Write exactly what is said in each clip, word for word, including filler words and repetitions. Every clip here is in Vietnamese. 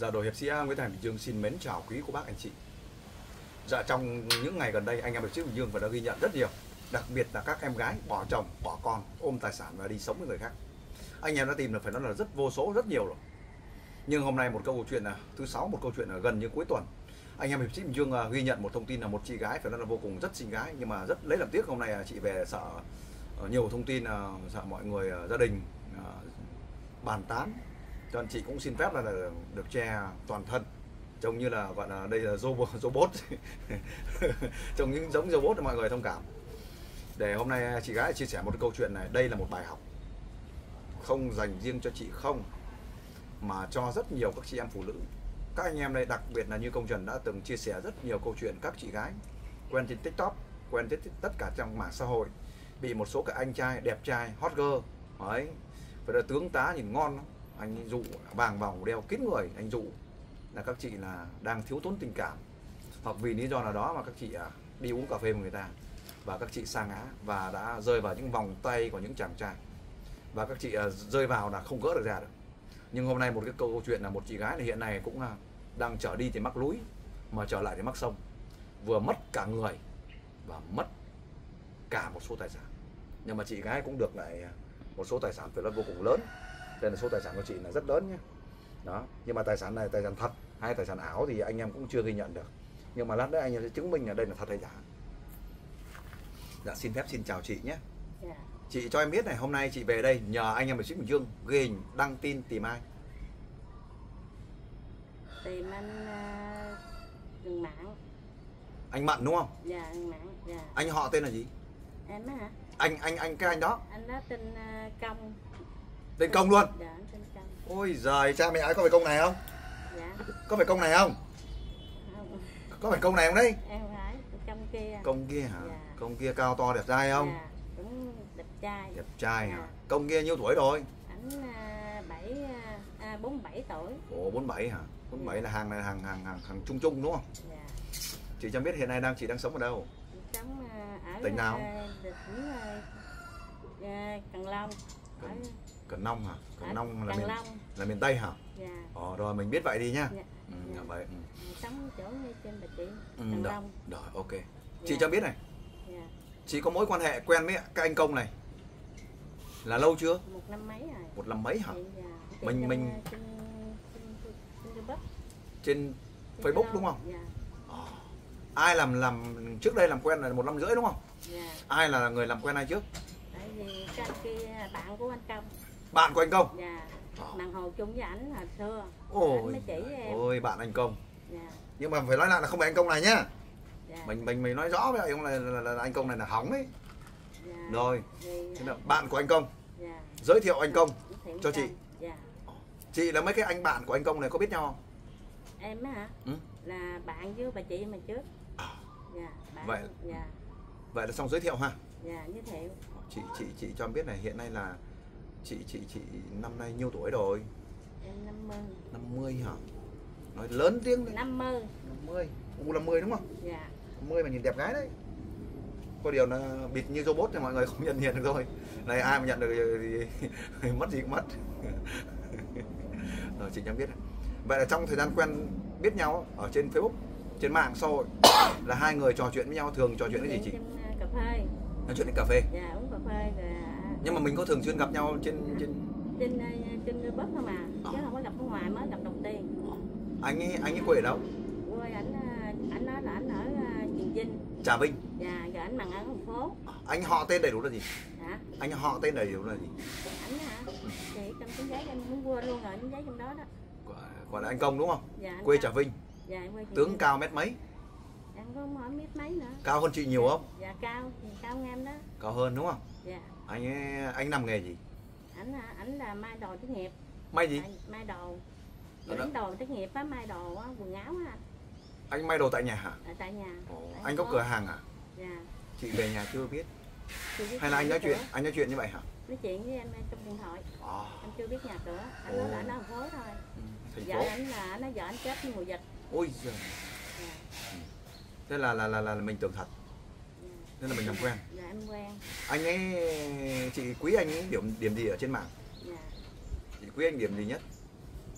Dạ, đội hiệp sĩ Nguyễn Thành Bình Dương xin mến chào quý cô bác anh chị. Dạ, trong những ngày gần đây anh em hiệp sĩ Bình Dương và đã ghi nhận rất nhiều, đặc biệt là các em gái bỏ chồng, bỏ con, ôm tài sản và đi sống với người khác. Anh em đã tìm được phải nói là rất vô số, rất nhiều rồi. Nhưng hôm nay một câu chuyện là thứ sáu, một câu chuyện là gần như cuối tuần. Anh em hiệp sĩ Bình Dương ghi nhận một thông tin là một chị gái phải nói là vô cùng rất xinh gái, nhưng mà rất lấy làm tiếc hôm nay chị về sợ nhiều thông tin, sợ mọi người gia đình bàn tán, cho nên chị cũng xin phép là được che toàn thân, trông như là gọi là đây là robot, robot. Trông những giống robot để mọi người thông cảm. Để hôm nay chị gái chia sẻ một câu chuyện này, đây là một bài học không dành riêng cho chị không, mà cho rất nhiều các chị em phụ nữ. Các anh em đây, đặc biệt là như Công Trần đã từng chia sẻ rất nhiều câu chuyện các chị gái quen trên TikTok, quen trên tất cả trong mạng xã hội, bị một số các anh trai đẹp trai, hot girl ấy, phải là tướng tá nhìn ngon, anh dụ vàng vòng đeo kín người, anh dụ là các chị là đang thiếu thốn tình cảm, hoặc vì lý do nào đó mà các chị đi uống cà phê với người ta và các chị sa ngã và đã rơi vào những vòng tay của những chàng trai, và các chị rơi vào là không gỡ được ra được. Nhưng hôm nay một cái câu chuyện là một chị gái này hiện nay cũng đang trở đi thì mắc núi, mà trở lại thì mắc sông, vừa mất cả người và mất cả một số tài sản. Nhưng mà chị gái cũng được lại một số tài sản phải là vô cùng lớn, nên là số tài sản của chị là rất lớn nhé. Đó, nhưng mà tài sản này tài sản thật hay tài sản ảo thì anh em cũng chưa ghi nhận được, nhưng mà lát nữa anh em sẽ chứng minh là đây là thật hay giả. Dạ, xin phép xin chào chị nhé. Dạ. Chị cho em biết này, hôm nay chị về đây nhờ anh em hiệp sĩ Bình Dương ghi hình đăng tin tìm ai? Tìm anh uh, Rừng Mạn. Anh Mận đúng không? Dạ, Rừng Mạn. Dạ. Anh họ tên là gì? Em á hả? Anh anh anh cái anh đó. Anh đó tên uh, Công. Tên Công luôn? Dạ, anh tên Công. Ôi giời, cha mẹ ai có phải Công này không? Dạ. Có phải Công này không? Không. Có phải Công này không đấy? Em phải, Công kia. Công kia hả? Dạ. Công kia cao to đẹp trai không? Dạ, cũng đẹp trai. Đẹp trai dạ. hả? Công kia nhiêu tuổi rồi? Anh uh, bảy uh, bốn mươi bảy tuổi. Ồ, bốn mươi bảy hả? bốn mươi bảy dạ. là hàng này hàng hàng hàng hàng trung trung đúng không? Dạ. Chị cho biết hiện nay đang chị đang sống ở đâu? Sống uh, ở tỉnh nào? Uh, tỉnh uh, Cần Long. Cần, ở... Cần Long hả? Cần Long là Cần miền Long. là miền Tây hả? Dạ. Ồ, rồi mình biết vậy đi nhá. Dạ. Ừ, dạ. vậy. Ừ. Sống chỗ ngay trên Bà Chị. Ừ, Cần rồi, Long. rồi, ok. Dạ. Chị cho biết này, Dạ. chị có mối quan hệ quen với các anh Công này là lâu chưa? Một năm mấy rồi. Một năm mấy hả? Chị, dạ. Chị Mình- trong, mình- uh, trên, trên, trên YouTube. Trên Trên Facebook Zalo. đúng không? Dạ. Ờ. Ai làm làm trước đây làm quen là một năm rưỡi đúng không? Dạ. Ai là người làm quen ai trước? Tại vì cái anh kia bạn của anh Công. Bạn của anh Công? Dạ. Ờ. Bằng hồ chung với ảnh hồi xưa. Anh Ôi, mới chỉ với em. ôi bạn anh Công. Dạ. Nhưng mà phải nói lại là không phải anh Công này nhá. Dạ. Mình mình mình nói rõ với anh là, là, là anh Công này là hỏng ấy. Dạ. Rồi. Thì, Thế là bạn của anh Công. dạ. Giới thiệu anh Công Giới thiệu cho anh chị. Công. Dạ. Chị là mấy cái anh bạn của anh Công này có biết nhau không? Em á hả? Ừ? Là bạn với bà chị mà trước. À, Dạ. Bạn. Vậy- Dạ. vậy là xong giới thiệu ha. Dạ, giới thiệu. Chị chị chị cho em biết này, hiện nay là chị chị chị năm nay nhiêu tuổi rồi? Em năm mươi. năm mươi hả? Nói lớn tiếng đấy. năm mươi. năm mươi. U năm mươi đúng không? Dạ. năm mươi mà nhìn đẹp gái đấy. Có điều là bịt như robot thì mọi người không nhận diện được thôi. Này ai mà nhận được thì, thì mất gì cũng mất. Rồi chị cho em biết này. Vậy là trong thời gian quen biết nhau ở trên Facebook, trên mạng xã hội là hai người trò chuyện với nhau, thường trò chuyện cái gì chị? Trên uh, cà phê. Nói chuyện đến cà phê. Dạ, uống cà phê rồi. Nhưng mà mình có thường xuyên gặp nhau trên trên Trên uh, trên Facebook không à, chứ không có gặp ở ngoài, mới gặp đầu tiên. anh ấy anh ấy quê ở đâu? Quê ảnh uh, ảnh nói là ảnh ở uh, Trường Vinh. Trà Vinh. Dạ, rồi ảnh bằng ở thành phố. Anh họ tên đầy đủ là gì? Dạ. Anh họ tên đầy đủ là gì? Ảnh hả? Thì trong tấm giấy em cũng quên luôn rồi, tấm giấy trong đó đó. Gọi, gọi là anh Công đúng không? Dạ. anh Quê Công. Trà Vinh. Dạ, em quê Trường Tướng Vinh. cao mét mấy? Em có hỏi mét mấy nữa. Cao hơn chị nhiều không? Dạ cao, thì cao hơn em đó. Cao hơn đúng không? Dạ. Anh ấy, anh làm nghề gì? Ảnh hả? Ảnh là may đồ tốt nghiệp. May gì? May, may đồ. Ở Ảnh đồ tốt nghiệp á, may đồ á, quần áo á. Anh may đồ tại nhà hả? Ở tại nhà. Ồ, Tại anh có cửa hàng à? Dạ. Chị về nhà chưa biết. Chưa biết Hay là anh nói nhà chuyện, cửa. anh nói chuyện như vậy hả? Nói chuyện với em trong điện thoại. À, Em chưa biết nhà cửa. Anh nói là anh ở thành phố thôi. ừ, thành Vợ phố. anh là nó vợ anh chết với mùa dịch. Ôi giời. Dạ. Thế là là là là mình tưởng thật. Dạ. Nên là mình làm quen. Dạ em quen. Anh ấy, chị quý anh ấy điểm điểm gì ở trên mạng? Dạ. Chị quý anh điểm gì nhất?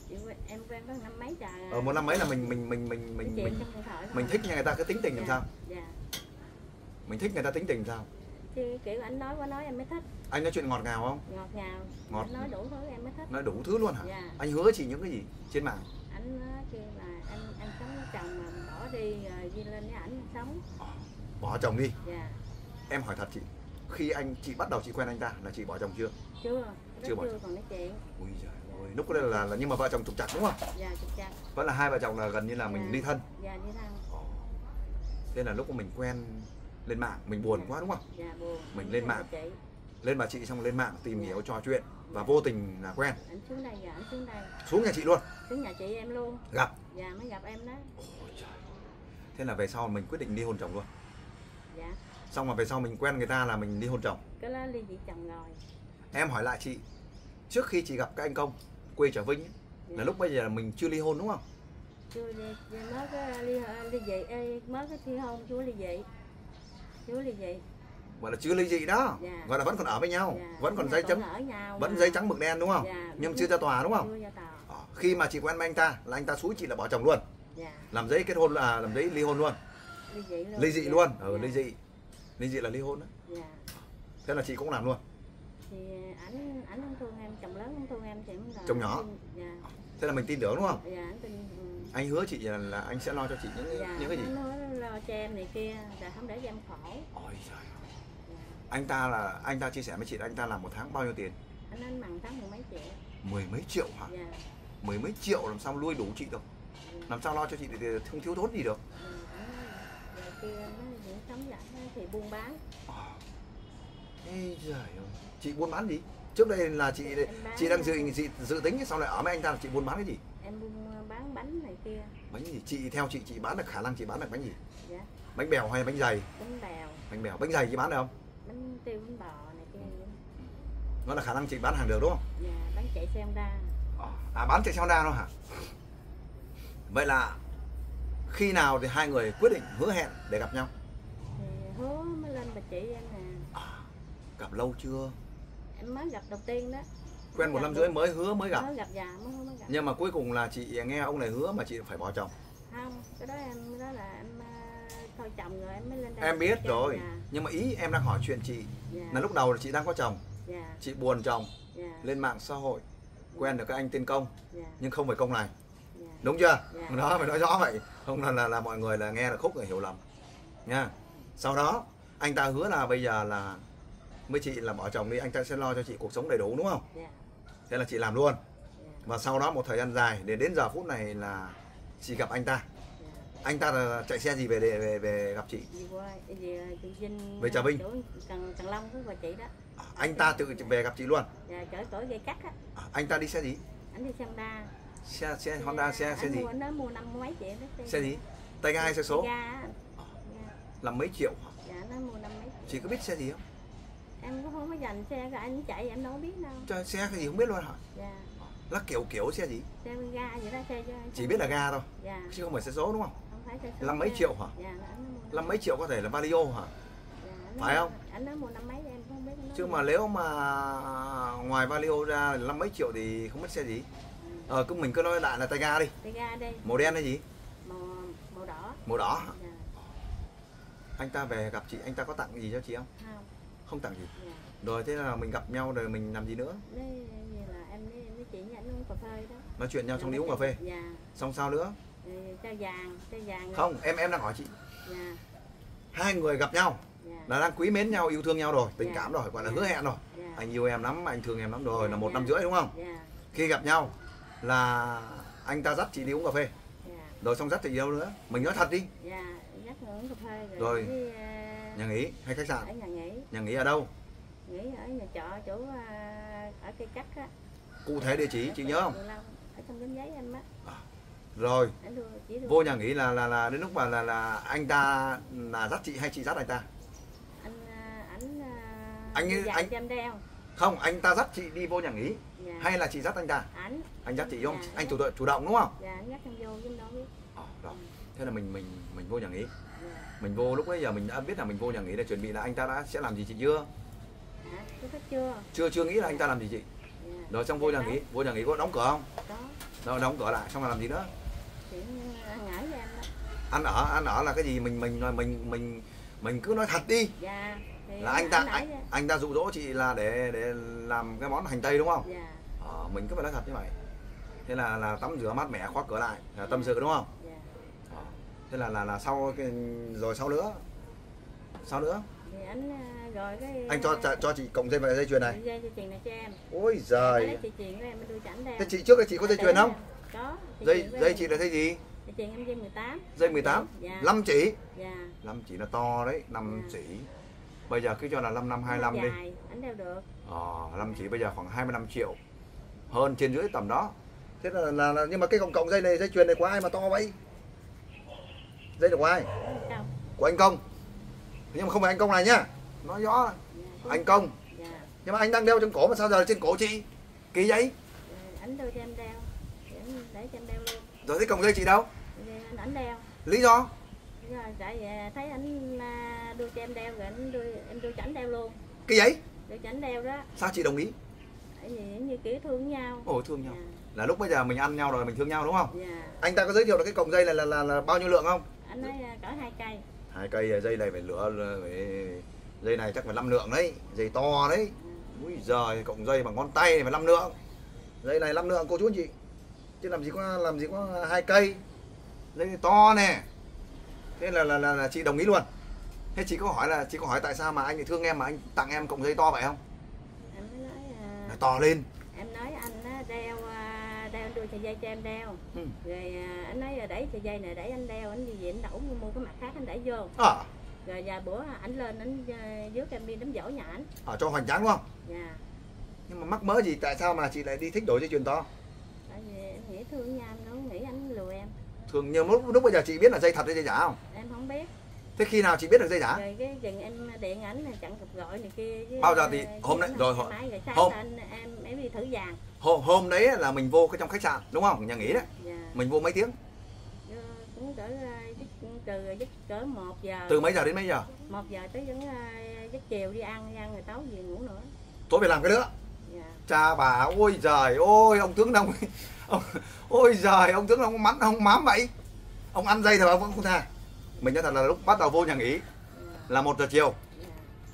Chị quen- em quen có năm mấy trời à. Ở một năm mấy là mình mình mình mình mình Chị mình trong điện thoại thôi. mình thích người ta cái tính tình làm Dạ, sao? Dạ. Mình thích người ta tính tình làm sao? Chứ kiểu anh nói quá nói em mới thích. Anh nói chuyện ngọt ngào không? Ngọt ngào. Ngọt. Anh nói đủ thứ em mới thích. Nói đủ thứ luôn hả? Dạ. Anh hứa chị những cái gì trên mạng? Anh nói kêu là anh anh sống với chồng mà bỏ đi rồi đi lên với ảnh sống. Bỏ chồng đi. Dạ. Em hỏi thật chị, khi anh chị bắt đầu chị quen anh ta là chị bỏ chồng chưa? Chưa. Chưa Chưa bỏ. chưa còn nói chuyện. Ui giời ơi, lúc đó là, là nhưng mà vợ chồng trục trặc đúng không? Dạ chụp chặt. Vẫn là hai vợ chồng là gần như là mình Dạ. ly thân. Dạ đi thân. Ồ. Thế là lúc mà mình quen lên mạng mình buồn Dạ. quá đúng không? Dạ buồn. Mình lên mạng. Chị. Lên bà chị xong lên mạng tìm Dạ. hiểu trò chuyện và vô tình là quen. Ảnh xuống đây giờ ảnh xuống đây. Xuống nhà chị luôn. Xuống nhà chị em luôn. Gặp. Dạ mới gặp em đó. Ôi trời. Thế là về sau mình quyết định ly hôn chồng luôn. Dạ. Xong mà về sau mình quen người ta là mình ly hôn chồng. Cái đó ly dị chồng rồi. Em hỏi lại chị, trước khi chị gặp cái anh Công quê Trà Vinh ấy, Dạ. là lúc bây giờ là mình chưa ly hôn đúng không? Chưa đi, đi mới cái ly ly dị ê, mới cái thi hôn chưa ly dị. Chưa ly dị. Gọi là chưa ly dị đó. Dạ. Gọi là vẫn còn ở với nhau, Dạ. vẫn còn Nhà giấy còn trắng, ở nhau vẫn mà. giấy trắng mực đen đúng không? Dạ. Nhưng chưa ra tòa đúng không? Chưa ra tòa. Ờ, khi mà chị quen với anh ta là anh ta xúi chị là bỏ chồng luôn, Dạ. làm giấy kết hôn là làm giấy ly hôn luôn, Ly dị luôn. ly dị Dạ. luôn, ừ, Dạ. ly dị, ly dị là ly hôn đó. Dạ. Thế là chị cũng làm luôn. Thì ảnh ảnh không thương em, chồng lớn không thương em thì cũng là. Chồng nhỏ. Dạ. Thế là mình tin tưởng đúng không? Dạ anh tin. Ừ. Anh hứa chị là, là anh sẽ lo cho chị những Dạ. những cái gì? Anh nói lo cho em này kia, là không để cho em khổ. Ôi trời ơi. Dạ. Anh ta là anh ta chia sẻ với chị là anh ta làm một tháng bao nhiêu tiền? Anh nói bằng tháng mười mấy triệu. Mười mấy triệu hả? Dạ. Mười mấy triệu làm sao nuôi đủ chị được? Dạ. Làm sao lo cho chị thì không thiếu thốn gì được? Ừ, anh nói rồi kia nó những sống vậy thì buôn bán. À. Ê giời ơi. Chị buôn bán gì? Trước đây là chị Em bán- chị đang dự dự, dự tính sau lại ở với anh ta là chị buôn bán cái gì? Em buôn bán bánh này kia. Bánh gì? Chị theo chị chị bán được khả năng chị bán được bánh gì? Dạ. Bánh bèo hay bánh dày? Bánh bèo, Bánh bèo, bánh dày chị bán được không? bánh tiêu, bánh bò này kia. Nó là khả năng chị bán hàng được đúng không? Dạ, bán chạy xe Honda. À bán chạy xe Honda đâu hả? Vậy là khi nào thì hai người quyết định hứa hẹn để gặp nhau? Thì hứa mới lên bà chị em nè. À, gặp lâu chưa? Em mới gặp đầu tiên đó. Quen một Gặp năm được- rưỡi mới hứa mới gặp. Mới gặp già mới mới gặp. Nhưng mà cuối cùng là chị nghe ông này hứa mà chị phải bỏ chồng. Không, cái đó em đó là em ờ, thôi chồng rồi em mới lên đây. Em biết Cho rồi. Dạ. Nhưng mà ý em đang hỏi chuyện chị Dạ. là lúc đầu là chị đang có chồng, Dạ. chị buồn chồng, Dạ. lên mạng xã hội quen được cái anh tên Công, Dạ. nhưng không phải Công này, Dạ. đúng chưa? Dạ. Đó phải nói rõ vậy, không là là, là mọi người là nghe là khúc rồi hiểu lầm nha. Sau đó anh ta hứa là bây giờ là với chị là bỏ chồng đi, anh ta sẽ lo cho chị cuộc sống đầy đủ đúng không? Dạ. Thế là chị làm luôn. Dạ. Và sau đó một thời gian dài để đến giờ phút này là chị gặp anh ta. Dạ. Anh ta là chạy xe gì về để về về gặp chị? Đi qua về từ Vinh Về Trà Vinh. chỗ Cần Cần Long của bà chị đó. À, anh ta tự về gặp chị luôn. Dạ, chở cỡ dây cắt á. À, anh ta đi xe gì? Anh đi xe Honda. Xe xe Honda xe xe Anh gì? mua, anh đó mua năm mấy triệu đó. Xe gì? Tay ga hay xe số? Tay ga á. Dạ. Là mấy triệu hả? Dạ, nó mua năm mấy triệu. Chị có biết xe gì không? Em cũng không có dành xe rồi anh chạy em đâu có biết đâu. Cho xe cái gì không biết luôn hả? Dạ. Là kiểu kiểu xe gì? Xe ga vậy đó, xe cho Chỉ biết là ga thôi, Dạ. chứ không phải xe số đúng không? Không phải xe số. Là mấy ga. triệu hả? Dạ, là anh nó mua. Là mấy triệu có thể là Vario hả? Dạ, anh phải nó- không? Anh nó mua năm mấy em cũng không biết. Anh nói Chứ gì. mà nếu mà ngoài Vario ra là mấy triệu thì không biết xe gì. Ừ. Ờ cứ mình cứ nói lại là tay ga đi. Tay ga đây. Màu đen hay gì? Màu màu đỏ. Màu đỏ hả? Dạ. Anh ta về gặp chị, anh ta có tặng gì cho chị không? Không. Không tặng gì. Dạ. Rồi thế là mình gặp nhau rồi mình làm gì nữa? Đấy, như là em với, với chị với anh uống cà phê đó. Nói chuyện nhau xong đi uống cà phê. Dạ. Xong sao nữa? Rồi cho vàng, cho vàng. Không, em em đang hỏi chị. Dạ. Hai người gặp nhau Dạ. là đang quý mến nhau, yêu thương nhau rồi, tình Dạ. cảm rồi, gọi là Dạ. hứa hẹn rồi. Dạ. Anh yêu em lắm, anh thương em lắm rồi, Dạ. là một Dạ. năm rưỡi đúng không? Dạ. Khi gặp nhau là anh ta dắt chị đi uống cà phê, Dạ. rồi xong dắt chị đi đâu nữa? Mình nói thật đi. Dạ. Dắt người uống cà phê rồi. Rồi. Với, ờ, Nhà nghỉ hay khách ở sạn? nhà nghỉ. Nhà nghỉ ở đâu? Nghỉ ở nhà trọ chỗ ờ, ở cây cắt á. Cụ thể địa chỉ chị nhớ không? Đường Long, ở trong tấm giấy em á. Rồi, Anh đưa chỉ đưa. vô nhà nghỉ là là là đến lúc mà là là anh ta là dắt chị hay chị dắt anh ta? Anh ờ, ảnh ờ, Anh- đưa vàng anh- cho em đeo. Không, anh ta dắt chị đi vô nhà nghỉ Dạ. hay là chị dắt anh ta? Ảnh. Anh dắt chị vô, Dạ. anh chủ động chủ động đúng không? Dạ, anh dắt em vô chứ em đâu biết. Ờ, rồi. Thế là mình mình mình vô nhà nghỉ. Dạ. Mình vô lúc ấy giờ mình đã biết là mình vô nhà nghỉ để chuẩn bị là anh ta đã sẽ làm gì chị chưa? Hả? Có thích chưa? Chưa chưa nghĩ là anh ta làm gì chị. Dạ. Rồi xong vô nhà nghỉ, vô nhà nghỉ có đóng cửa không? Có. Rồi đóng cửa lại xong là làm gì nữa? Chuyện ăn ở với em đó. Ăn ở, ăn ở là cái gì? Mình mình mình mình mình cứ nói thật đi. Dạ. Thì Là anh ta ở anh, vậy. anh ta dụ dỗ chị là để để làm cái món hành tây đúng không? Dạ. Ờ, mình cứ phải nói thật như vậy. Thế là là tắm rửa mát mẻ khóa cửa lại, là tâm sự đúng không? Dạ. Ờ. Thế là là là sau cái, rồi sau nữa. Sau nữa. Thì anh à, rồi cái Anh cho cho chị cộng dây dây chuyền này. dây dây chuyền này cho em. Ôi Em giời. lấy dây chuyền của em mới đưa cho ảnh đeo. Thế chị trước đây chị có dây chuyền không? Có. Dây chuyền của dây em. chị là dây gì? Dây chuyền em dây mười tám. Dây mười tám. Dạ. năm chỉ. Dạ. năm chỉ là to đấy, năm Dạ. chỉ. Bây giờ cứ cho là năm năm hai mươi lăm đi. Dài, ảnh đeo được. Ờ, năm chỉ bây giờ khoảng hai mươi lăm triệu. Hơn trên dưới tầm đó. Thế là, là, là nhưng mà cái cộng cộng dây này, dây chuyền này của ai mà to vậy? Dây là của ai? Đâu? Của anh Công. Nhưng mà không phải anh Công này nhá. Nói rõ. Dạ. Anh Công. Dạ. Nhưng mà anh đang đeo trên cổ mà sao giờ trên cổ chị? Kỳ vậy? Rồi ảnh đưa cho em đeo. Để em để cho em đeo luôn. Rồi cái cộng dây chị đâu? Rồi anh ảnh đeo. Lý do? Rồi tại vì thấy ảnh à, đưa cho em đeo rồi ảnh đưa em đưa cho ảnh đeo luôn. Cái giấy? Đưa cho ảnh đeo đó. Sao chị đồng ý? Tại vì như kiểu thương nhau. Ồ thương nhau. Dạ. Là lúc bây giờ mình ăn nhau rồi mình thương nhau đúng không? Dạ. Anh ta có giới thiệu là cái cọng dây này là là, là bao nhiêu lượng không? Anh nói à, cỡ hai cây. Hai cây dây này phải lửa phải... dây này chắc phải năm lượng đấy, dây to đấy. Úi giời, cọng dây bằng ngón tay phải năm lượng. Dây này năm lượng cô chú anh chị. Chứ làm gì có làm gì có hai cây. Dây này to nè. Thế là là, là là chị đồng ý luôn. Thế chị có hỏi là chị có hỏi tại sao mà anh lại thương em mà anh tặng em cọng dây to vậy không? Em mới nói à, Là to lên. em nói anh á, đeo à, đeo đưa sợi dây cho em đeo. Ừ. Rồi à, anh nói là đẩy sợi dây này để anh đeo, anh đi về anh đẩu mua cái mặt khác anh đẩy vô. À, Rồi vài bữa ảnh lên ảnh à, rước em đi đám dỗ nhà ảnh. à cho hoành tráng đúng không? Dạ. Nhưng mà mắc mớ gì tại sao mà chị lại đi thích đổi dây chuyền to? Tại vì em nghĩ thương nhau, nó nghĩ anh lừa em. Thường nhiều lúc, lúc bây giờ chị biết là dây thật hay dây giả không? Em không biết. Thế khi nào chị biết được dây giả? Rồi cái chừng em điện ảnh là chặn cuộc gọi này kia. Với, Bao giờ thì với hôm nay nó rồi xe họ- máy, rồi sáng hôm- anh em em đi thử vàng. Hôm, hôm đấy là mình vô cái trong khách sạn đúng không? Nhà nghỉ đấy. Dạ. Mình vô mấy tiếng? Ờ, cũng cỡ à, giấc từ giấc cỡ một giờ. Từ mấy giờ đến mấy giờ? Một giờ tới vẫn à, giấc chiều đi ăn, đi ăn rồi tối về ngủ nữa. Tối về làm cái nữa. Dạ. Cha bà ôi giời ôi ông tướng đông ông, ôi giời ông tướng đông mắn ông mám vậy. Ông ăn dây thì ông vẫn không tha. Mình nói thật là lúc bắt đầu vô nhà nghỉ Dạ. là một giờ chiều Dạ.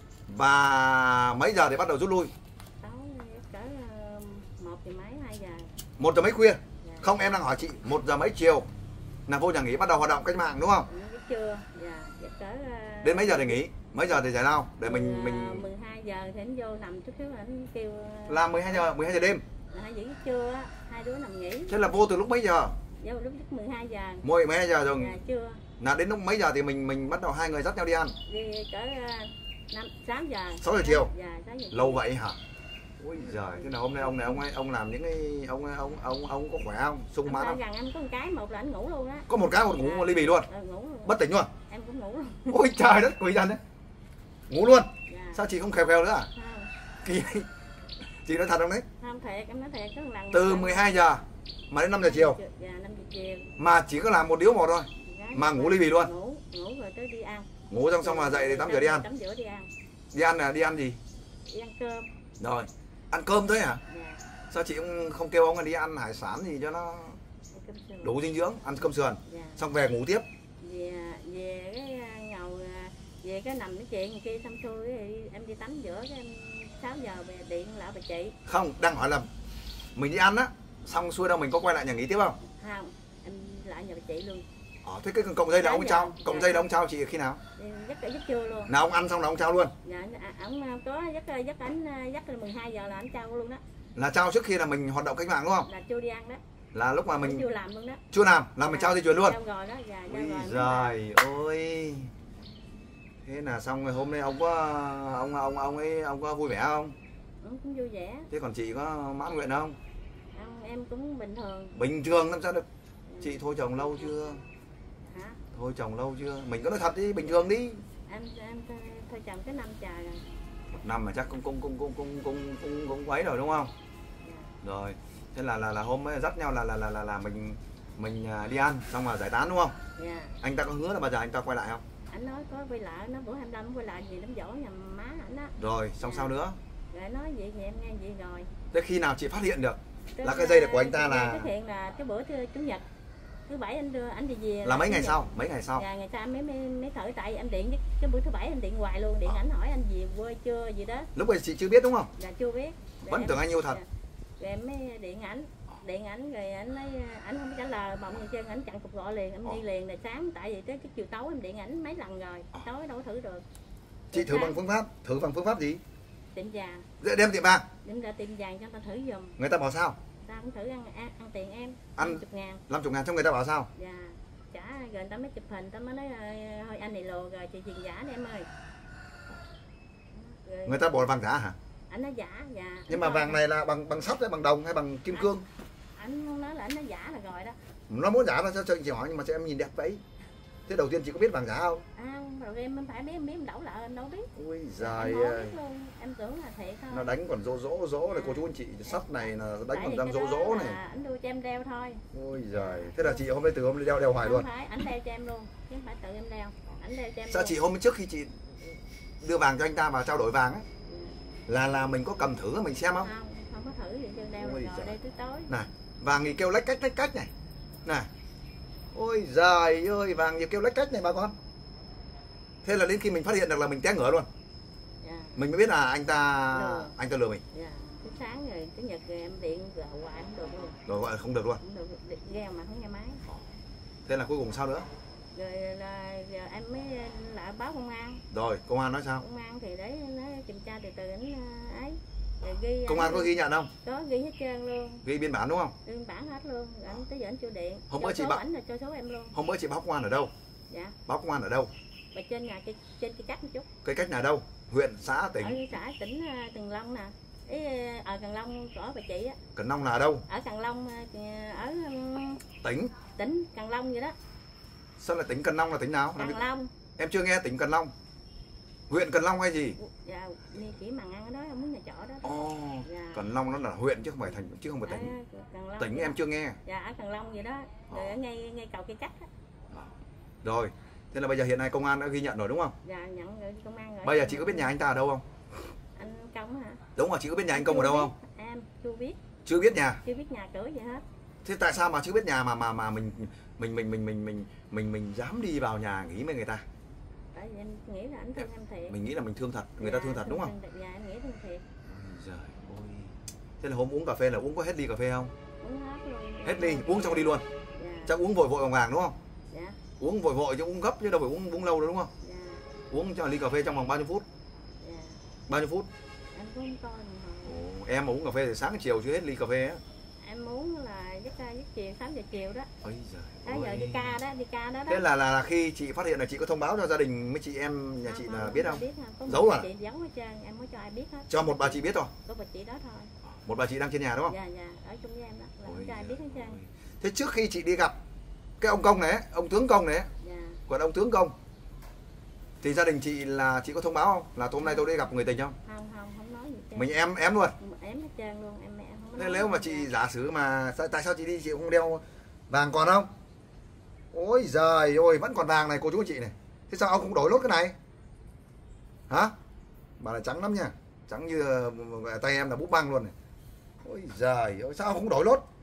và mấy giờ thì bắt đầu rút lui? Tối cỡ à, một giờ mấy hai giờ. Một giờ mấy khuya? Dạ. Không, em đang hỏi chị một giờ mấy chiều là vô nhà nghỉ bắt đầu hoạt động cách mạng đúng không? Ừ, giấc trưa. Dạ. Giấc cỡ à, Đến mấy giờ thì nghỉ? Mấy giờ thì giải lao để mình mười, mình à, mười hai giờ thì anh vô nằm chút xíu là anh kêu à, làm mười hai giờ mười hai giờ đêm. hai giờ giấc trưa á, hai đứa nằm nghỉ. Thế là vô từ lúc mấy giờ? Vô lúc giấc mười hai giờ. Mười mười hai giờ rồi. Dạ trưa. Là đến lúc mấy giờ thì mình mình bắt đầu hai người dắt nhau đi ăn? Đi cỡ à, năm sáu giờ. sáu giờ chiều. Dạ sáu giờ. Lâu vậy hả? Ôi giời, thế nào hôm nay ông này ông ấy ông làm những cái ông ông ông ông có khỏe không? Sung Em mãn coi không? gần em có một cái, một là anh ngủ luôn á. Có một cái một ngủ một ly bì luôn. Ờ, ngủ luôn. Bất tỉnh luôn. Em cũng ngủ luôn. Ôi trời đất quỷ dân đấy. Ngủ luôn. Dạ. Sao chị không khèo khèo nữa à? Không, Kỳ vậy. Chị nói thật không đấy? không thiệt, em nói thiệt có một lần. Từ mười hai giờ mà đến năm giờ chiều Dạ năm giờ chiều. mà chỉ có làm một điếu một thôi. Gái Mà ngủ ly bì luôn. Ngủ, ngủ rồi tới đi ăn. Ngủ xong xong mà dậy thì tắm rửa đi ăn. Tắm rửa đi ăn. Đi ăn là đi ăn gì? Đi ăn cơm. Rồi, ăn cơm thôi hả? Dạ. Sao chị không không kêu ông là đi ăn hải sản gì cho nó Ăn cơm sườn. đủ dinh dưỡng, ăn cơm sườn, Dạ. xong về ngủ tiếp. Về về cái à, ngầu à, về cái nằm nói chuyện kia xong xuôi thì em đi tắm rửa cái em sáu giờ về điện lại bà chị. Không, đang hỏi là mình đi ăn á, xong xuôi đâu mình có quay lại nhà nghỉ tiếp không? Không, em lại nhà bà chị luôn. Ờ, thế cái cộng dây là ông trao, cộng dây là ông trao chị khi nào? Đi Giấc giấc trưa luôn. Nào ông ăn xong là ông trao luôn. Dạ à, ổng có giấc giấc ảnh giấc là mười hai giờ là ảnh trao luôn đó. Là trao trước khi là mình hoạt động cách mạng đúng không? Là chưa đi ăn đó. Là lúc mà Mình mình chưa làm luôn đó. chưa làm là mình trao dây chuyền luôn. Trao rồi đó, dạ, trao Ôi rồi. giời ơi. Thế là xong rồi hôm nay ông có ông ông ông ấy ông có vui vẻ không? Ông cũng vui vẻ. Thế còn chị có mãn nguyện không? Ông, em cũng bình thường. Bình thường làm sao được? Chị thôi chồng lâu chưa? Hả? Thôi chồng lâu chưa? Mình có nói thật đi, bình thường đi. Em em thôi, thôi chồng cái năm trời rồi. Một năm mà chắc cũng cũng cũng cũng cũng cũng cũng cũng quấy rồi đúng không? Dạ. Rồi. Thế là là là hôm ấy dắt nhau là là là là, là mình mình à, đi ăn xong rồi giải tán đúng không? Dạ. Anh ta có hứa là bao giờ anh ta quay lại không? Anh nói có quay lại, nó bữa hai mươi lăm quay lại gì đám dỗ nhà má ảnh á. Rồi, xong Dạ. sao nữa? Rồi nói vậy thì em nghe vậy rồi. Thế khi nào chị phát hiện được Là cái dây này của anh ta là cái hiện là cái bữa thứ chủ nhật, thứ bảy anh đưa anh đi về là mấy ngày nhật. sau, mấy ngày sau. Dạ, ngày sau mới mới, mới thử, tại em điện cái bữa thứ bảy anh điện hoài luôn, điện ảnh hỏi anh về quê chưa gì đó. Lúc này chị chưa biết đúng không? Dạ chưa biết. Vẫn em, tưởng anh yêu thật. Dạ. Rồi em mới điện ảnh, điện ảnh rồi anh nói ảnh không trả lời bỗng gì trơn, ảnh chặn cuộc gọi liền, em đi liền. Là sáng tại vì tới cái chiều tối em điện ảnh mấy lần rồi, tối đâu có thử được. Chị thử bằng phương pháp, thử bằng phương pháp gì? Tiệm vàng. Đem tiệm vàng. Đem ra tiệm vàng cho người ta thử giùm. Người ta bảo sao? Ta cũng thử ăn, ăn, ăn tiền em Ăn năm mươi ngàn. năm mươi ngàn cho người ta bảo sao? Dạ. Trả rồi người ta mới chụp hình, ta mới nói thôi anh này lừa rồi, chị truyền giả đi em ơi. Rồi, Người ta bỏ vàng giả hả? anh nói giả. Dạ. Nhưng mà vàng này là bằng bằng sắt hay bằng đồng hay bằng kim anh, cương? Anh nói là anh nói giả là rồi đó. Nó muốn giả là cho chị hỏi, nhưng mà cho em nhìn đẹp vậy. Thế đầu tiên chị có biết vàng giả không? À, đầu tiên em phải biết, em biết em đổ lại em đâu biết. Ui Em giời không ơi. biết luôn, em tưởng là thiệt thôi. Nó đánh còn rỗ rỗ rỗ này cô chú anh chị, sắt này là đánh Tại còn vì đang cái rỗ đó rỗ là này. Anh đưa cho em đeo thôi. Ôi giời, thế là chị hôm nay từ hôm nay đeo đeo hoài luôn. Không phải, ảnh đeo cho em luôn, chứ không phải tự em đeo. Ảnh đeo cho em Sao luôn. chị hôm trước khi chị đưa vàng cho anh ta và trao đổi vàng ấy, là là mình có cầm thử mình xem không? Không, không có thử gì chưa đeo Ôi rồi, giời. đây tới tối. Này, vàng thì kêu lách cách lách cách này. Này. Ôi giời ơi, vàng thì kêu lách cách này bà con. Thế là đến khi mình phát hiện được là mình té ngửa luôn. Dạ. Mình mới biết là anh ta Lừa. anh ta lừa mình. Dạ. Cái sáng rồi chủ nhật rồi em điện gọi hoài không được luôn. Rồi gọi là không được luôn. Không được, gheo mà không nghe máy. Thế là cuối cùng sao nữa? Rồi là giờ em mới lại báo công an. Rồi, công an nói sao? Công an thì để nó kiểm tra từ từ ảnh ấy. Rồi ghi Công an có ghi nhận không? có ghi hết trơn luôn, Ghi biên bản đúng không? biên bản hết luôn. Rồi ảnh tới giờ ảnh chưa điện. Hôm cho bữa chị số báo- ảnh là cho số em luôn. Hôm bữa chị báo công an ở đâu? Dạ. Báo công an ở đâu? Bà trên nhà cái trên cái cách một chút. Cái cách là đâu? Huyện, xã, Ở tỉnh? xã tỉnh uh, Cần Long nè. Ý ở Cần Long của bà chị á. Cần Long là ở đâu? Ở Cần Long uh, ở um, Tỉnh? tỉnh Cần Long vậy đó. Sao lại tỉnh Cần Long là tỉnh nào? Cần Long. Em chưa nghe tỉnh Cần Long. Huyện Cần Long hay gì? Dạ, đi chỉ mằng ăn ở đó, không muốn nhà trọ đó. Ồ, Dạ. Cần Long nó là huyện chứ không phải thành chứ không phải tỉnh. Ở Cần Long Tỉnh vậy em đó. chưa nghe. Dạ ở Cần Long vậy đó. Rồi ở ngay ngay cầu cây cách á. Rồi, thế là bây giờ hiện nay công an đã ghi nhận rồi đúng không? Dạ nhận rồi công an rồi. Bây giờ chị có biết nhà anh ta ở đâu không? Anh Công hả? Đúng rồi, chị có biết nhà anh Công ở đâu không? Em chưa biết, Chưa biết nhà. chưa biết nhà cửa gì hết. Thế tại sao mà chưa biết nhà mà mà mà mình mình mình mình mình mình mình mình dám đi vào nhà nghỉ với người ta? Tại vì em nghĩ là anh thương em thiệt. Mình nghĩ là mình thương thật, người ta thương thật đúng không? Dạ em nghĩ thương thiệt. Ôi giời ơi. Thế là hôm uống cà phê là uống có hết ly cà phê không? Uống hết luôn. Hết ly, uống xong đi luôn. Dạ. Chắc uống vội vội vàng vàng đúng không? Dạ. Uống vội vội chứ uống gấp chứ đâu phải uống uống lâu đâu đúng không? Dạ. Uống cho ly cà phê trong vòng bao nhiêu phút? Dạ. Bao nhiêu phút? Em cũng không coi mà. Ồ, em mà uống cà phê thì sáng chiều chưa hết ly cà phê á. Em muốn là giấc giấc chiều tám giờ chiều đó. Ôi giời. Đó giờ ơi. đi ca đó, đi ca đó đó. Thế là, là là khi chị phát hiện là chị có thông báo cho gia đình mấy chị em nhà chị là biết không? Biết không? Có Giấu một à? chị giấu hết trơn, em mới cho ai biết hết. Cho một bà chị biết thôi. Có bà chị đó thôi. Một bà chị đang trên nhà đúng không? Dạ dạ, ở chung với em đó, là Ôi không cho ai giời biết hết trơn. ơi. Thế trước khi chị đi gặp cái ông Công này, ông tướng Công này, Dạ. còn ông tướng Công thì gia đình chị là chị có thông báo không? Là hôm nay tôi đi gặp người tình không? Không không không nói gì hết trơn. Mình em em luôn. Em hết trơn luôn, em em không có Thế nói nếu mà gì chị hết trơn. giả sử mà tại tại sao chị đi chị không đeo vàng còn không? Ôi giời ơi, vẫn còn vàng này cô chú anh chị này. Thế sao ông không đổi lốt cái này? Hả? Bà là trắng lắm nha. Trắng như uh, tay em là bút băng luôn này. Ôi giời ơi, sao ông không đổi lốt?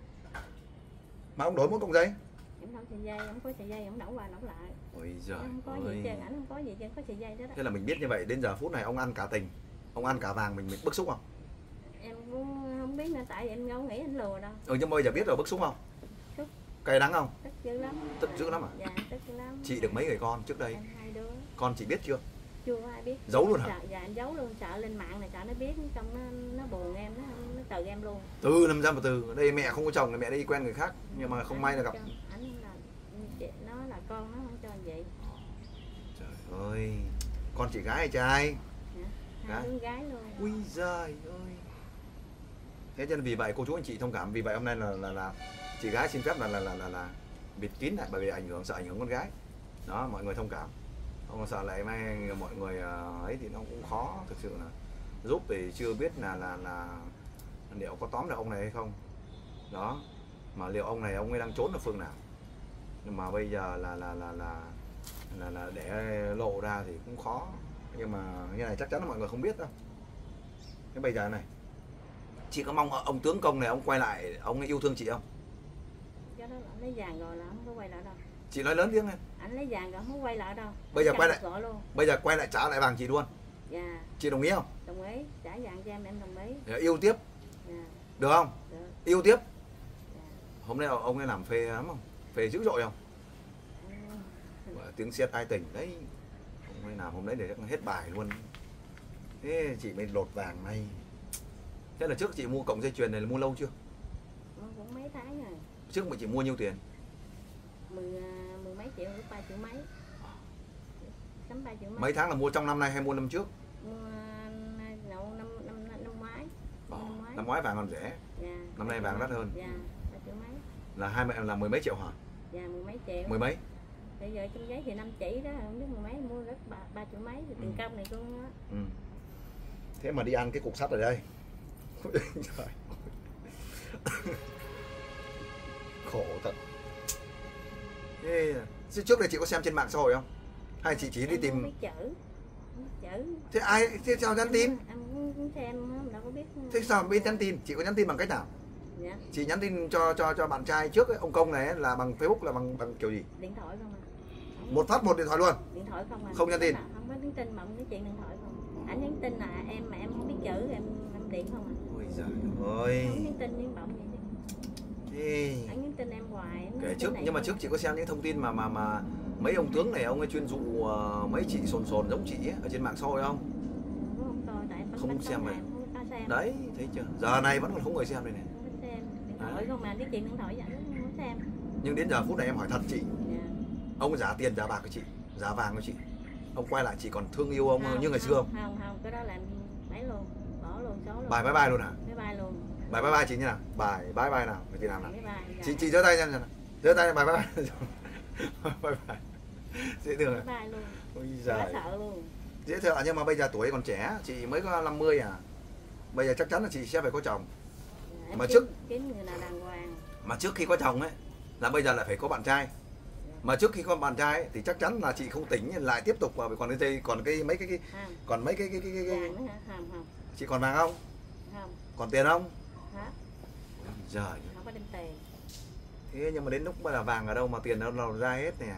Mà ông đổi mỗi cọng giấy. Em đâu sợi dây, không có sợi dây, em đổ qua đổ lại. Ôi giời Em không có gì ơi. hết trơn, ảnh không có gì hết trơn, có sợi dây đó đó. Thế là mình biết như vậy, đến giờ phút này ông ăn cả tình, ông ăn cả vàng, mình, mình bức xúc không? Em cũng không biết nữa, tại vì em đâu nghĩ anh lừa đâu. Ừ, nhưng bây giờ biết rồi, bức xúc không? Tức. Cay đắng không? Tức dữ lắm. Tức dữ lắm à? Dạ, tức dữ lắm. Chị được mấy người con trước đây? Em hai đứa. Con chị biết chưa? Chưa có ai biết. Giấu luôn hả? Sợ, dạ em giấu luôn, sợ lên mạng này sợ nó biết, xong nó nó buồn em, nó nó từ em luôn. Từ làm ra mà từ, đây mẹ không có chồng, mẹ đi quen người khác, nhưng mà không Anh may là gặp. cho- Anh là chị, nó là con nó không cho anh vậy. Trời ơi, con chị gái hay trai? Hai Gái. đứa gái luôn. Ui giời ơi. Thế cho nên vì vậy cô chú anh chị thông cảm, vì vậy hôm nay là là, là chị gái xin phép là là là là, là bịt kín lại bởi vì ảnh hưởng sợ ảnh hưởng con gái. Đó, mọi người thông cảm. Không sợ lại mai mọi người uh, ấy thì nó cũng khó thực sự là giúp thì chưa biết là là là liệu có tóm được ông này hay không. Đó. Mà liệu ông này ông ấy đang trốn ở phương nào. Nhưng mà bây giờ là là là là là, là để lộ ra thì cũng khó. Nhưng mà như này chắc chắn là mọi người không biết đâu. Thế bây giờ này Chị có mong ông tướng công này ông quay lại, ông ấy yêu thương chị không? Cái đó là anh lấy vàng rồi là không có quay lại đâu. Chị nói lớn tiếng lên. Anh lấy vàng rồi không có quay lại đâu. Bây giờ Chặn quay lại cuộc gọi luôn. Bây giờ quay lại trả lại vàng chị luôn. Dạ. Chị đồng ý không? Đồng ý, trả vàng cho em em đồng ý. Dạ, yêu tiếp. Dạ. Được không? Được. Yêu tiếp. Dạ. Hôm nay ông ấy làm phê lắm không? Phê dữ dội không? Ừ. Tiếng sét ai tỉnh đấy. Ông ấy làm hôm đấy để hết bài luôn. Thế chị mới lột vàng này. Thế là trước chị mua cọng dây chuyền này là mua lâu chưa? Cũng mấy tháng rồi. Trước mà chị mua nhiêu tiền? Mười, mười mấy triệu, ba triệu mấy. Sắm ba triệu mấy. Mấy tháng là mua trong năm nay hay mua năm trước? Mua năm, năm, năm, năm ngoái. Năm ngoái. Năm ngoái vàng còn rẻ. Dạ. Năm nay vàng đắt hơn. Dạ, ba triệu mấy. Là hai là mười mấy triệu hả? Dạ, mười mấy triệu. Mười mấy? Bây giờ trong giấy thì năm chỉ đó, không biết mười mấy mua rất ba, ba triệu mấy, thì tiền ừ. công này cũng đó. Ừ. Thế mà đi ăn cái cục sắt ở đây. Khổ thật. Thế trước đây chị có xem trên mạng xã hội không? Hay chị chỉ đi em tìm? Không biết chữ. Chữ. Thế ai thế sao nhắn tin? Em cũng xem đâu có biết. Thế sao bên nhắn tin? Chị có nhắn tin bằng cách nào? Dạ. Chị nhắn tin cho cho cho bạn trai trước ấy, ông Công này là bằng Facebook là bằng bằng kiểu gì? Điện thoại không à. Một phát một điện thoại luôn. Điện thoại không à. Không nhắn tin. Không có nhắn tin mà không nói chuyện điện thoại không. Anh nhắn tin là em mà em không biết chữ em em điện không à. Ôi giời ơi. Không nhắn tin nhưng bọng vậy chứ. Thế... Anh nhắn tin em hoài. Em Kể trước nhưng mà trước chị có xem những thông tin mà mà mà mấy ông tướng này ông ấy chuyên dụ uh, mấy chị sồn sồn giống chị ấy, ở trên mạng xã hội không? Không coi tại em không xem này. Không có xem. Đấy, thấy chưa? Giờ này vẫn còn không người xem đây này. Không có xem. Điện thoại không mà cái chuyện điện thoại vậy không có xem. Nhưng đến giờ phút này em hỏi thật chị. Yeah. Ông giá tiền giá bạc của chị, giá vàng của chị. Ông quay lại chị còn thương yêu ông không, như ngày không, xưa không? Không, không, cái đó là mấy luôn, bỏ luôn số luôn. Bài bye bye luôn hả? Bye bye luôn. Bài bye bye chị như nào? Bài bye bye nào? Chị làm nào? Bye bye, chị chị giơ tay nha. Giơ tay bài bye bye. Bye bye. Dễ thương à? Bye bye luôn. Ôi giời. Quá sợ luôn. Dễ thương nhưng mà bây giờ tuổi còn trẻ, chị mới có năm mươi à. Bây giờ chắc chắn là chị sẽ phải có chồng. Em mà kiếm, trước kiếm người nào đàng hoàng. Mà trước khi có chồng ấy là bây giờ lại phải có bạn trai. Mà trước khi có bạn trai ấy, thì chắc chắn là chị không tỉnh lại tiếp tục vào còn cái dây còn cái mấy cái, cái không. Còn mấy cái cái cái, cái, cái... Vàng nữa hả? Không, không. Chị còn vàng không? Không. Còn tiền không? Hả? Trời. Không có đem tiền. Thế nhưng mà đến lúc bây giờ vàng ở đâu mà tiền đâu nào ra hết nè.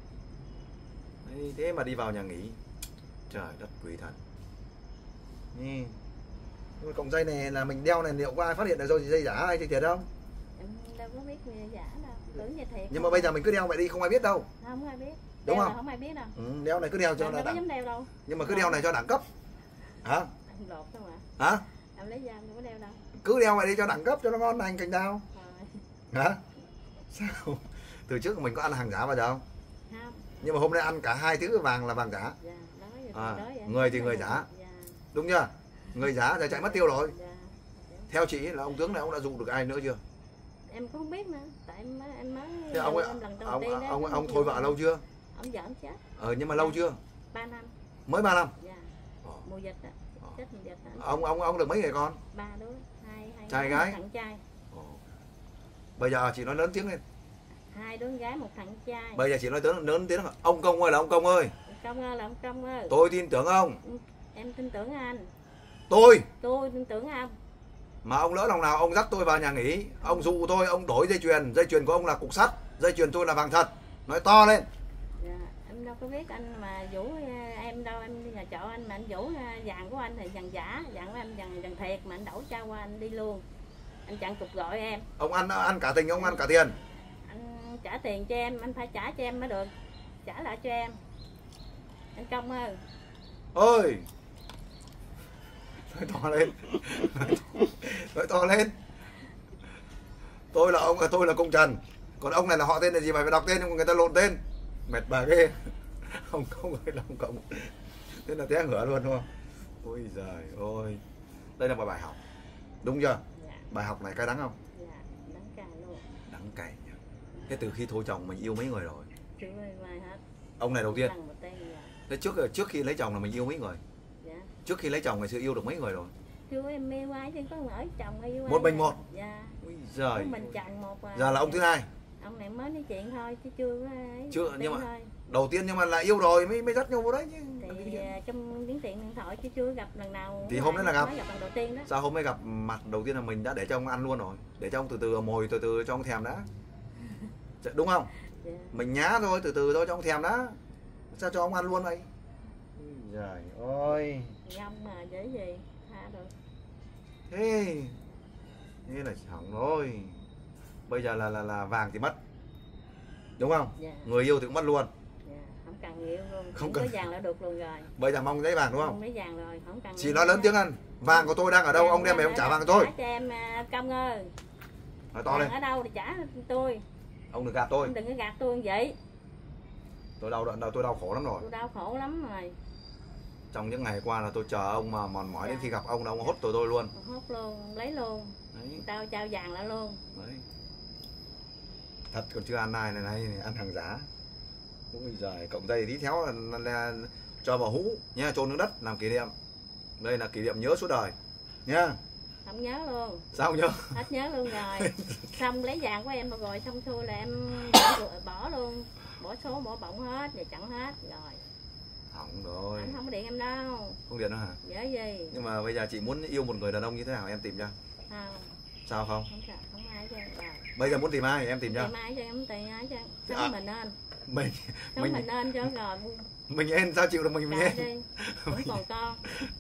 Thế mà đi vào nhà nghỉ. Trời đất quý thần. Nhưng mà cọng dây này là mình đeo này liệu có ai phát hiện được rồi dây giả hay thì thiệt không? Em đâu có biết giả đâu, tưởng như thiệt. Nhưng mà bây giờ mình cứ đeo vậy đi không ai biết đâu. Không ai biết. Đúng đeo không? Không ai biết đâu. Ừ, đeo này cứ đeo cho em nó đẳng. Đeo đâu. Nhưng mà cứ đeo này cho đẳng cấp. Hả? Em lột không ạ? Hả? Em lấy ra em đâu có đeo đâu. Cứ đeo vậy đi cho đẳng cấp cho nó ngon lành cành đao. Rồi. Hả? Sao? Từ trước mình có ăn hàng giả bao giờ không? Không. Nhưng mà hôm nay ăn cả hai thứ vàng là vàng giả. Dạ, đó, à, đó vậy. Người thì người giả. Dạ. Đúng chưa? Người giả giờ chạy mất tiêu rồi. Dạ. Theo chị là ông tướng này ông đã dụ được ai nữa chưa? Em cũng không biết nữa, tại em mới em mới Thế ông ấy, em lần đầu ông tiên ông, đó, ông, ông thôi vợ lâu chưa? Ông vợ ông chết. Ờ nhưng mà lâu chưa? ba năm. Mới ba năm. Dạ. Mùa dịch đó. Chết mùa dịch đó. Ông ông ông được mấy người con? Ba đứa, hai hai trai gái. Một thằng trai. Ồ. Bây giờ chị nói lớn tiếng lên. Hai đứa gái một thằng trai. Bây giờ chị nói lớn lớn tiếng. Ông Công ơi là ông Công ơi. Công ơi là ông Công ơi. Tôi tin tưởng ông. Em tin tưởng anh. Tôi. Tôi tin tưởng ông. Mà ông lỡ lòng nào ông dắt tôi vào nhà nghỉ, ông dụ tôi, ông đổi dây chuyền, dây chuyền của ông là cục sắt, dây chuyền tôi là vàng thật. Nói to lên. Dạ, em đâu có biết anh mà vũ em đâu, em đi nhà trọ anh mà anh vũ vàng của anh thì vàng giả, vàng của em vàng vàng thiệt mà anh đổi trao qua anh đi luôn. Anh chặn cuộc gọi em. Ông ăn ăn cả tình, ông ăn cả tiền. Anh trả tiền cho em, anh phải trả cho em mới được. Trả lại cho em. Anh Công ơi. Ơi. Nói to lên. Nói to lên. Tôi là ông, tôi là Công Trần. Còn ông này là họ tên là gì mà phải đọc tên nhưng người ta lộn tên. Mệt bà ghê. Ông không ơi là ông Công. Thế là té ngửa luôn đúng không? Ôi giời ơi. Đây là một bài học. Đúng chưa? Dạ. Bài học này cay đắng không? Dạ, đắng cay luôn. Đắng cay nhỉ. Thế từ khi thôi chồng mình yêu mấy người rồi? Chưa ai hết. Ông này đầu tiên. Lần một tên dạ. Thế trước trước khi lấy chồng là mình yêu mấy người? Dạ. Trước khi lấy chồng ngày xưa yêu được mấy người rồi? Chưa em yêu ai chứ có ở chồng yêu ai. Một mình một? Dạ. Ui giời. Mình chồng một à. Giờ là ông thứ hai. Ông này mới nói chuyện thôi chứ chưa có ấy. Chưa nhưng mà thôi. Đầu tiên nhưng mà là yêu rồi mới mới dắt nhau vô đấy chứ. Thì uh, trong tiếng tiền điện thoại chứ chưa gặp lần nào. Thì hôm đấy là gặp. Mới gặp lần đầu tiên đó. Sao hôm ấy gặp mặt đầu tiên là mình đã để cho ông ăn luôn rồi, để cho ông từ từ mồi từ từ cho ông thèm đã. Đúng không? Yeah. Mình nhá thôi, từ từ thôi cho ông thèm đã. Sao cho ông ăn luôn vậy? Trời ơi. Ngâm mà dễ gì tha được. Thế thế là hỏng rồi. Bây giờ là là là vàng thì mất. Đúng không? Yeah. Người yêu thì cũng mất luôn. Yeah. Không cần yêu luôn. Không cần. cần. Có vàng là được luôn rồi. Bây giờ mong lấy vàng đúng không? Không lấy vàng rồi, không cần. Chị nói lớn tiếng ăn. Vàng của tôi đang ở đâu? Vàng ông đem về ông trả vàng cho tôi. Trả cho em Công ơi. Nói to Vàng lên. ở đâu thì trả tôi. Ông đừng gạt tôi. Ông đừng có gạt tôi như vậy. Tôi đau đau tôi đau khổ lắm rồi. Tôi đau khổ lắm rồi. Trong những ngày qua là tôi chờ ông mà mòn mỏi Dạ. đến khi gặp ông là ông hốt tôi tôi luôn. Ông hốt luôn, lấy luôn. Đấy. Tao trao vàng lại luôn. Đấy. Thật còn chưa ăn này này này, ăn hàng giá. Ôi giời, cộng dây tí theo là, là cho vào hũ nha, chôn nước đất làm kỷ niệm. Đây là kỷ niệm nhớ suốt đời nha. Không nhớ luôn. Sao nhớ? Hết nhớ luôn rồi. Xong lấy vàng của em rồi xong xuôi là em bỏ luôn, bỏ số bỏ bọng hết và chặn hết rồi. Hỏng rồi. Anh không có điện em đâu. Không điện nữa hả? Dễ gì. Nhưng mà bây giờ chị muốn yêu một người đàn ông như thế nào em tìm cho. Không. Sao không? Không sợ, không ai cho rồi. Bây giờ muốn tìm ai em tìm cho. Tìm ai cho em tìm ai cho. Sống À. mình nên. Mình Sống mình mình nên cho rồi. mình em sao chịu được mình mình Cài em. đi. Cũng còn con.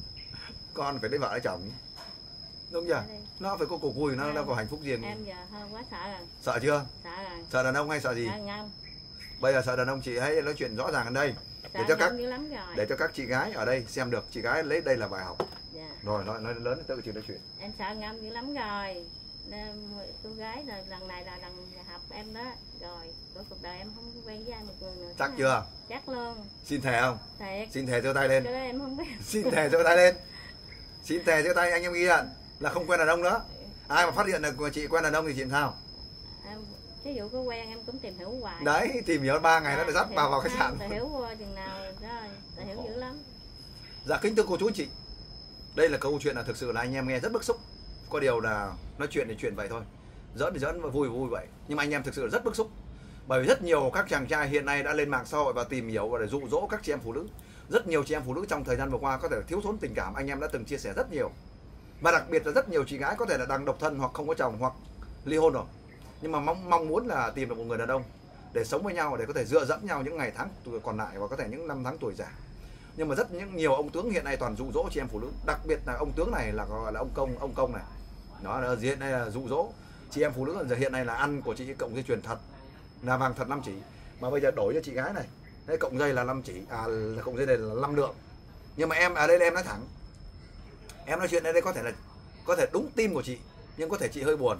Con phải lấy vợ lấy chồng. Đúng chưa? Nó phải có cuộc vui, nó Em- đâu có hạnh phúc riêng. Em giờ hơi quá sợ rồi. Sợ chưa? Sợ rồi. Sợ đàn ông hay sợ gì? Sợ ngâm. Bây giờ sợ đàn ông chị hãy nói chuyện rõ ràng ở đây Sợ để cho các ngâm dữ lắm rồi. để cho các chị gái ở đây xem được, chị gái lấy đây là bài học. Dạ. Rồi nói nói lớn tự chị nói chuyện. Em sợ ngâm dữ lắm rồi. Nên cô gái là lần này là lần học em đó rồi của cuộc đời em không quen với ai một người nữa. Chắc chưa? Chắc luôn. Xin thề không? Thiệt. Xin thề giơ tay lên. Cái đó em không biết. Xin thề giơ tay lên. Xin thề giơ tay anh em ghi nhận là không quen đàn ông nữa. Ai mà phát hiện là chị quen đàn ông thì chị làm sao? Em ví dụ có quen em cũng tìm hiểu hoài. Đấy, tìm hiểu ba ngày nó để dắt vào vào khách sạn. Tìm hiểu qua chừng nào rồi, tìm hiểu dữ lắm. Dạ kính thưa cô chú anh chị. Đây là câu chuyện là thực sự là anh em nghe rất bức xúc. Có điều là nói chuyện thì chuyện vậy thôi. Giỡn thì giỡn và vui vui vậy. Nhưng mà anh em thực sự là rất bức xúc. Bởi vì rất nhiều các chàng trai hiện nay đã lên mạng xã hội và tìm hiểu và để dụ dỗ các chị em phụ nữ. Rất nhiều chị em phụ nữ trong thời gian vừa qua có thể thiếu thốn tình cảm, anh em đã từng chia sẻ rất nhiều. Và đặc biệt là rất nhiều chị gái có thể là đang độc thân hoặc không có chồng hoặc ly hôn rồi. Nhưng mà mong mong muốn là tìm được một người đàn ông để sống với nhau, để có thể dựa dẫm nhau những ngày tháng tuổi còn lại và có thể những năm tháng tuổi già. Nhưng mà rất những nhiều ông tướng hiện nay toàn dụ dỗ chị em phụ nữ, đặc biệt là ông tướng này là gọi là ông công ông công này. Nó là hiện nay là dụ dỗ chị em phụ nữ giờ hiện nay là ăn của chị cộng dây chuyền thật, là vàng thật năm chỉ, mà bây giờ đổi cho chị gái này. Đấy, cộng dây là năm chỉ, à là cộng dây này là năm lượng. Nhưng mà em ở đây là em nói thẳng. Em nói chuyện ở đây có thể là có thể đúng tim của chị, nhưng có thể chị hơi buồn.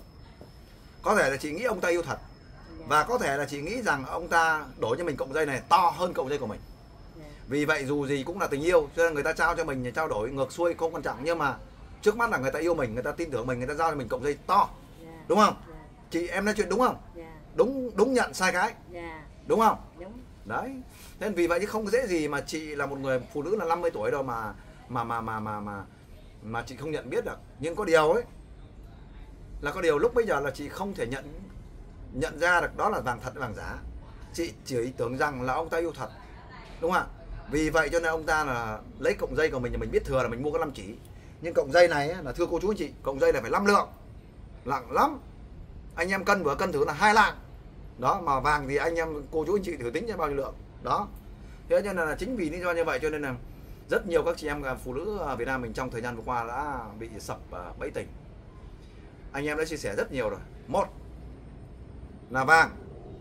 Có thể là chị nghĩ ông ta yêu thật. Và có thể là chị nghĩ rằng ông ta đổi cho mình cộng dây này to hơn cộng dây của mình. Vì vậy dù gì cũng là tình yêu, cho nên người ta trao cho mình trao đổi ngược xuôi không quan trọng, nhưng mà trước mắt là người ta yêu mình, người ta tin tưởng mình, người ta giao cho mình cộng dây to. Đúng không? Chị em nói chuyện đúng không? Đúng đúng nhận sai cái. Đúng không? Đúng. Đấy. Nên vì vậy chứ không dễ gì mà chị là một người phụ nữ là năm mươi tuổi đâu mà mà mà mà mà mà mà chị không nhận biết được. Nhưng có điều ấy là có điều lúc bây giờ là chị không thể nhận nhận ra được đó là vàng thật vàng giả. Chị chỉ tưởng rằng là ông ta yêu thật. Đúng không ạ? Vì vậy cho nên ông ta là lấy cộng dây của mình, mình biết thừa là mình mua có năm chỉ. Nhưng cộng dây này là thưa cô chú anh chị, cộng dây này phải năm lượng. Nặng lắm. Anh em cân vừa cân thử là hai lạng. Đó, mà vàng thì anh em cô chú anh chị thử tính cho bao nhiêu lượng. Đó. Thế cho nên là chính vì lý do như vậy cho nên là rất nhiều các chị em phụ nữ ở Việt Nam mình trong thời gian vừa qua đã bị sập bẫy tình. Anh em đã chia sẻ rất nhiều rồi. Một là vàng,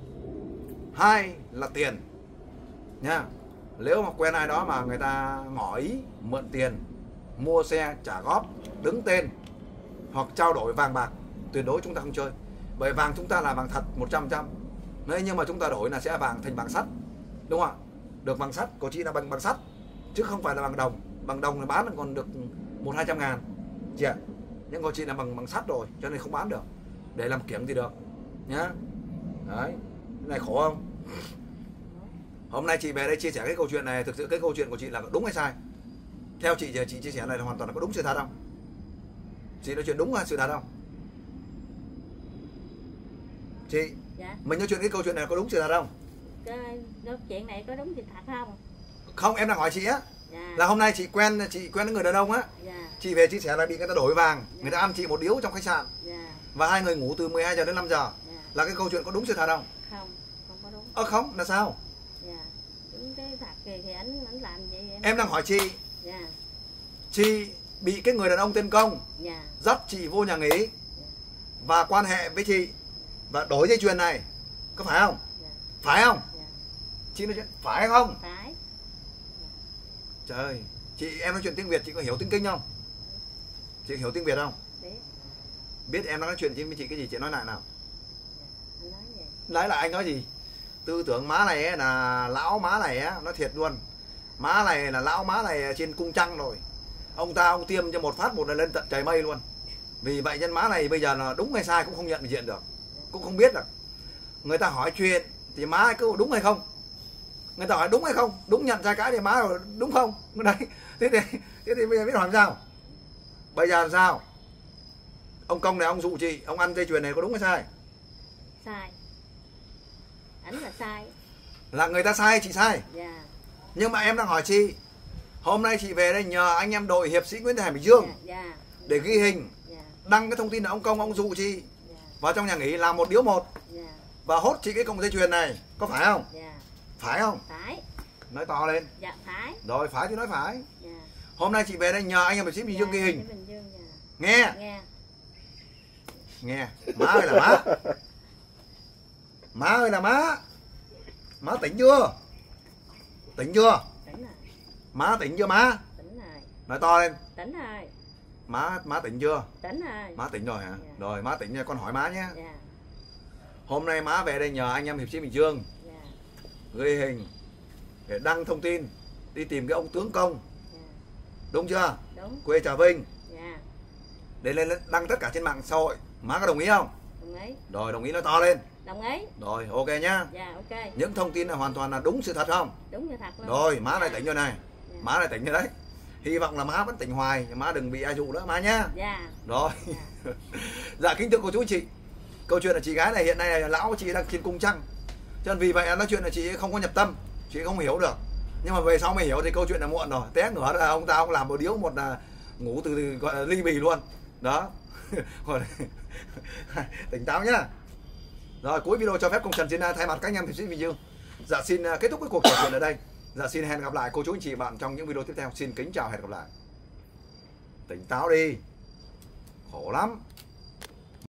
hai là tiền nha. Nếu mà quen ai đó mà người ta ngỏ ý mượn tiền, mua xe trả góp, đứng tên hoặc trao đổi vàng bạc, tuyệt đối chúng ta không chơi. Bởi vàng chúng ta là vàng thật một trăm phần trăm. Đấy, nhưng mà chúng ta đổi là sẽ vàng thành vàng sắt. Đúng không ạ? Được vàng sắt, của chị là bằng bằng sắt chứ không phải là bằng đồng. Bằng đồng là bán là còn được một hai trăm ngàn chị ạ. Nhưng của chị là bằng bằng sắt rồi cho nên không bán được. Để làm kiểng thì được nhá. Đấy, cái này khổ không? Hôm nay chị về đây chia sẻ cái câu chuyện này, thực sự cái câu chuyện của chị là đúng hay sai? Theo chị chị chia sẻ này là hoàn toàn là có đúng sự thật không? Chị nói chuyện đúng hay sự thật không? Chị, Dạ. mình nói chuyện cái câu chuyện này có đúng sự thật không? cái, cái chuyện này có đúng sự thật không? Không, em đang hỏi chị á. Dạ. Là hôm nay chị quen chị quen với người đàn ông á. Dạ. Chị về chia sẻ là bị người ta đổi vàng, Dạ. người ta ăn chị một điếu trong khách sạn. Dạ. Và hai người ngủ từ mười hai giờ đến năm giờ. Dạ. Là cái câu chuyện có đúng sự thật không? Không, không có đúng. Ơ không, là sao? Dạ. Đúng cái thật thì, thì anh anh làm gì em? Em đang hỏi chị. Dạ. Chị bị cái người đàn ông tên Công Dạ. dắt chị vô nhà nghỉ và quan hệ với chị và đổi dây chuyền này, có phải không? Dạ. Phải không? Dạ. Chị nói chuyện phải hay không? Phải. Trời ơi, chị em nói chuyện tiếng Việt chị có hiểu tiếng Kinh không? Chị hiểu tiếng Việt không? Biết. Biết em nói chuyện với chị cái gì chị nói lại nào? Dạ. Anh nói gì? Đấy là anh nói gì? Tư tưởng má này ấy là lão má này á, nói thiệt luôn. Má này là lão má này trên cung trăng rồi. Ông ta ông tiêm cho một phát một là lên tận trời mây luôn. Vì vậy nhân má này bây giờ là đúng hay sai cũng không nhận diện được, cũng không biết được. Người ta hỏi chuyện thì má cứ đúng hay không. Người ta hỏi đúng hay không, đúng nhận sai cái thì má rồi đúng không. Đấy. Thế thì thế thì bây giờ biết hỏi làm sao? Bây giờ làm sao? Ông Công này ông dụ chị, ông ăn dây chuyền này có đúng hay sai? Sai. Ảnh là sai. Là người ta sai chị sai. Dạ. Nhưng mà em đang hỏi chị, hôm nay chị về đây nhờ anh em đội hiệp sĩ Nguyễn Thị Hải Bình Dương Dạ. Dạ. để ghi hình, Dạ. đăng cái thông tin là ông Công ông dụ chị Dạ. vào trong nhà nghỉ làm một điếu một Dạ. và hốt chị cái cọng dây chuyền này, có phải không? Dạ. Phải không? Phải. Nói to lên. Dạ phải. Rồi phải thì nói phải. Dạ. Hôm nay chị về đây nhờ anh em hiệp sĩ Bình Dương ghi hình. Bình Dương. Dạ. Nghe. Nghe. Nghe. Má ơi là má. Má ơi là má. Má tỉnh chưa? Tỉnh chưa? Tỉnh rồi. Má tỉnh chưa má? Tỉnh rồi. Nói to lên. Tỉnh rồi. Má má tỉnh chưa? Tỉnh rồi. Má tỉnh rồi hả? Dạ. Rồi má tỉnh nha, con hỏi má nhé. Dạ. Hôm nay má về đây nhờ anh em hiệp sĩ Bình Dương Dạ. ghi hình để đăng thông tin đi tìm cái ông tướng Công, Dạ. đúng chưa? Đúng. Quê Trà Vinh, Dạ. để lên đăng tất cả trên mạng xã hội. Má có đồng ý không? Đồng ý. Rồi đồng ý nói to lên. Đồng ý. Rồi ok nhá. Dạ ok. Những thông tin này hoàn toàn là đúng sự thật không? Đúng như thật luôn. Rồi má này Dạ. tỉnh rồi này. Dạ. Má này tỉnh rồi đấy. Hy vọng là má vẫn tỉnh hoài, má đừng bị ai dụ nữa má nhá. Dạ. Rồi. Dạ. Dạ kính thưa cô chú anh chị, câu chuyện là chị gái này hiện nay là lão chị đang trên cung trăng, cho nên vì vậy nói chuyện là chị không có nhập tâm, chị không hiểu được. Nhưng mà về sau mới hiểu thì câu chuyện là muộn rồi. Té ngửa là ông ta ông làm một điếu một là ngủ từ, từ gọi là ly bì luôn đó. Tỉnh táo nhá. Rồi cuối video cho phép công Trần xin thay mặt các anh em hiệp sĩ Bình Dương dạ xin kết thúc cái cuộc trò chuyện ở đây. Dạ xin hẹn gặp lại cô chú anh chị bạn trong những video tiếp theo. Xin kính chào, hẹn gặp lại. Tỉnh táo đi, khổ lắm.